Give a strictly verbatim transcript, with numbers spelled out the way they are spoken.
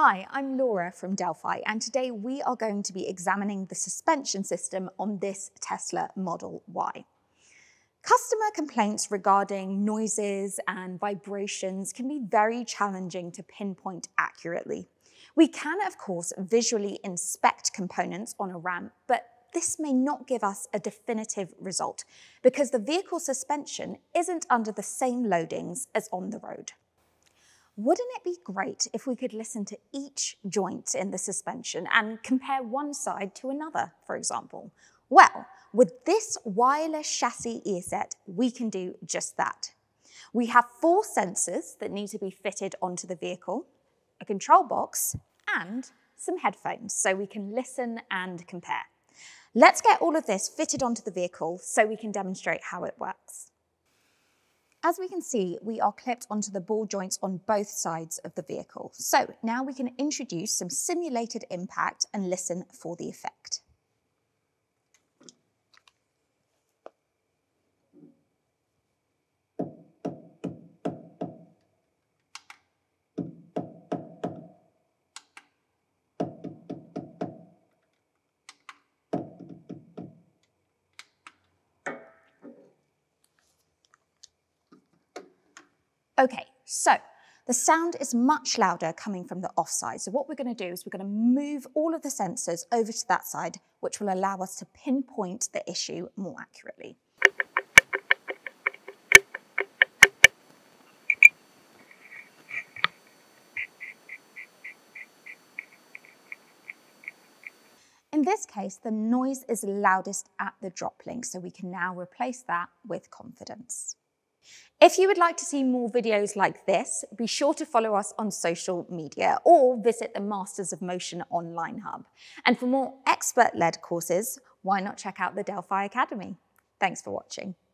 Hi, I'm Laura from Delphi, and today we are going to be examining the suspension system on this Tesla Model Y. Customer complaints regarding noises and vibrations can be very challenging to pinpoint accurately. We can, of course, visually inspect components on a ramp, but this may not give us a definitive result because the vehicle suspension isn't under the same loadings as on the road. Wouldn't it be great if we could listen to each joint in the suspension and compare one side to another, for example? Well, with this wireless chassis ear set, we can do just that. We have four sensors that need to be fitted onto the vehicle, a control box, and some headphones so we can listen and compare. Let's get all of this fitted onto the vehicle so we can demonstrate how it works. As we can see, we are clipped onto the ball joints on both sides of the vehicle. So now we can introduce some simulated impact and listen for the effect. Okay, so the sound is much louder coming from the off side. So what we're going to do is we're going to move all of the sensors over to that side, which will allow us to pinpoint the issue more accurately. In this case, the noise is loudest at the drop link, so we can now replace that with confidence. If you would like to see more videos like this, be sure to follow us on social media or visit the Masters of Motion online hub. And for more expert-led courses, why not check out the Delphi Academy? Thanks for watching.